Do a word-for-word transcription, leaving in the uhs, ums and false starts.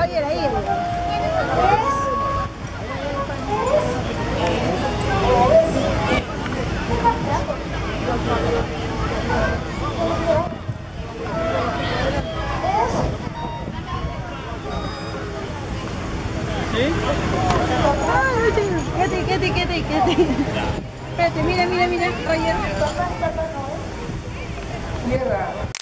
Roger ahí. ¿Sí? Quédate, quédate, quédate, quédate. Espérate, mira, mira, mira, Roger. Tierra.